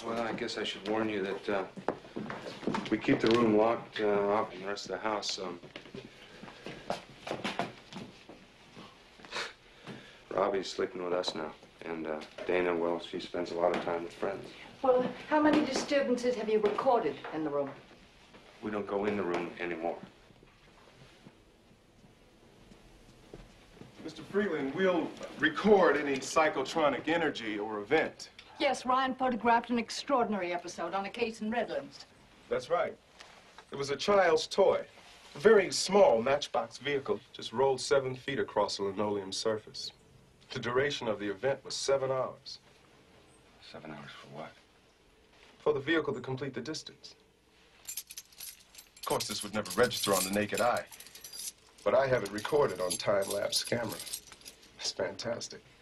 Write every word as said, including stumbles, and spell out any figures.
Well, I guess I should warn you that uh, we keep the room locked uh, off from the rest of the house. Um, Robbie's sleeping with us now. And uh, Dana, well, she spends a lot of time with friends. Well, how many disturbances have you recorded in the room? We don't go in the room anymore. Mister Freeland, we'll record any psychotronic energy or event. Yes, Ryan photographed an extraordinary episode on a case in Redlands. That's right. It was a child's toy. A very small matchbox vehicle, just rolled seven feet across a linoleum surface. The duration of the event was seven hours. Seven hours for what? For the vehicle to complete the distance. Of course, this would never register on the naked eye. But I have it recorded on time-lapse camera. It's fantastic.